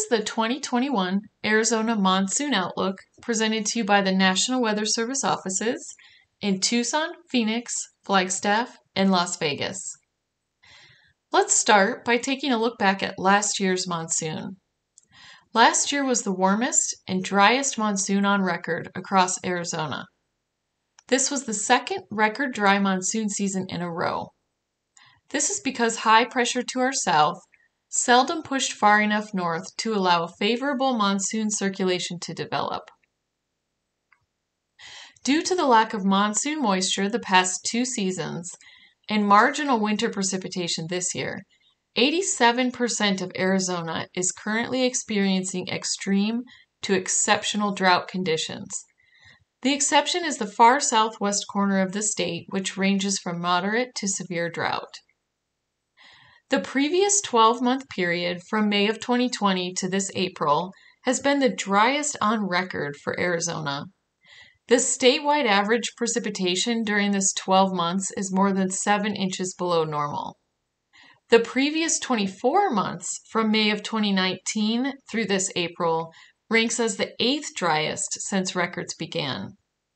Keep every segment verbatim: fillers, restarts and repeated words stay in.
is the twenty twenty-one Arizona Monsoon Outlook presented to you by the National Weather Service offices in Tucson, Phoenix, Flagstaff, and Las Vegas. Let's start by taking a look back at last year's monsoon. Last year was the warmest and driest monsoon on record across Arizona. This was the second record dry monsoon season in a row. This is because high pressure to our south seldom pushed far enough north to allow a favorable monsoon circulation to develop. Due to the lack of monsoon moisture the past two seasons and marginal winter precipitation this year, eighty-seven percent of Arizona is currently experiencing extreme to exceptional drought conditions. The exception is the far southwest corner of the state, which ranges from moderate to severe drought. The previous twelve-month period from May of twenty twenty to this April has been the driest on record for Arizona. The statewide average precipitation during this twelve months is more than seven inches below normal. The previous twenty-four months from May of twenty nineteen through this April ranks as the eighth driest since records began.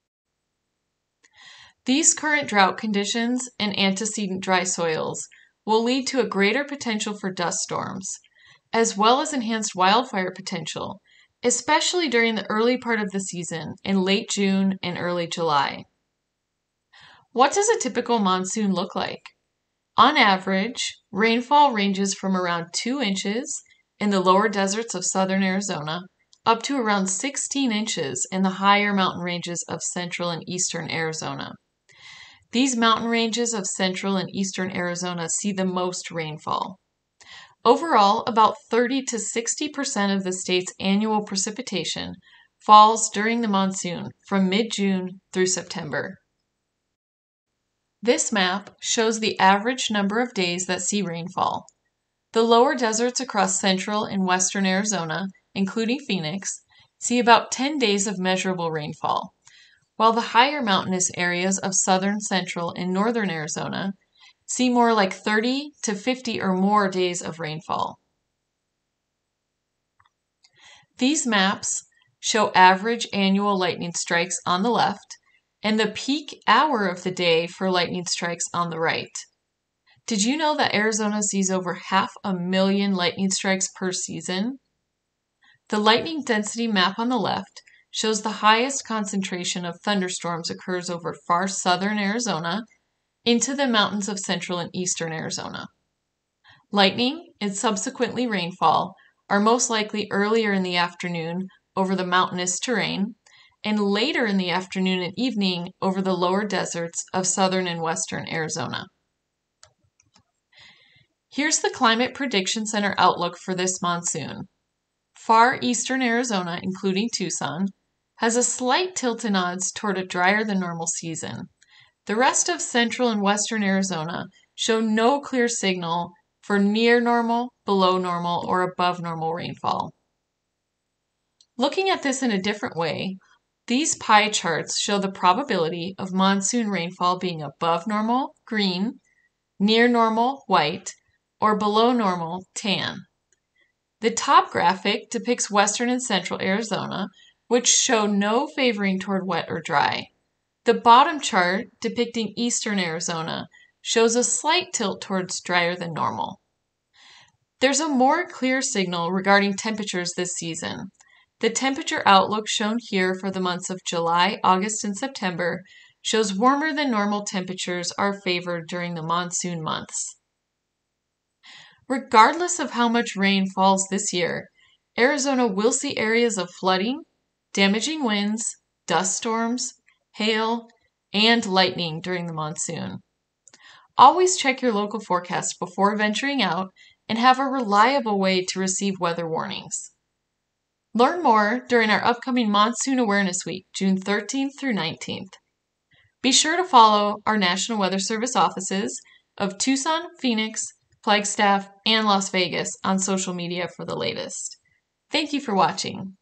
These current drought conditions and antecedent dry soils will lead to a greater potential for dust storms, as well as enhanced wildfire potential, especially during the early part of the season in late June and early July. What does a typical monsoon look like? On average, rainfall ranges from around two inches in the lower deserts of southern Arizona up to around sixteen inches in the higher mountain ranges of central and eastern Arizona. These mountain ranges of central and eastern Arizona see the most rainfall. Overall, about thirty to sixty percent of the state's annual precipitation falls during the monsoon from mid-June through September. This map shows the average number of days that see rainfall. The lower deserts across central and western Arizona, including Phoenix, see about ten days of measurable rainfall, while the higher mountainous areas of southern, central, and northern Arizona see more like thirty to fifty or more days of rainfall. These maps show average annual lightning strikes on the left and the peak hour of the day for lightning strikes on the right. Did you know that Arizona sees over half a million lightning strikes per season? The lightning density map on the left shows the highest concentration of thunderstorms occurs over far southern Arizona into the mountains of central and eastern Arizona. Lightning and subsequently rainfall are most likely earlier in the afternoon over the mountainous terrain and later in the afternoon and evening over the lower deserts of southern and western Arizona. Here's the Climate Prediction Center outlook for this monsoon. Far eastern Arizona, including Tucson, has a slight tilt in odds toward a drier than normal season. The rest of central and western Arizona show no clear signal for near normal, below normal, or above normal rainfall. Looking at this in a different way, these pie charts show the probability of monsoon rainfall being above normal, green, near normal, white, or below normal, tan. The top graphic depicts western and central Arizona, which show no favoring toward wet or dry. The bottom chart, depicting eastern Arizona, shows a slight tilt towards drier than normal. There's a more clear signal regarding temperatures this season. The temperature outlook shown here for the months of July, August, and September shows warmer than normal temperatures are favored during the monsoon months. Regardless of how much rain falls this year, Arizona will see areas of flooding, damaging winds, dust storms, hail, and lightning during the monsoon. Always check your local forecast before venturing out and have a reliable way to receive weather warnings. Learn more during our upcoming Monsoon Awareness Week, June thirteenth through nineteenth. Be sure to follow our National Weather Service offices of Tucson, Phoenix, Flagstaff, and Las Vegas on social media for the latest. Thank you for watching.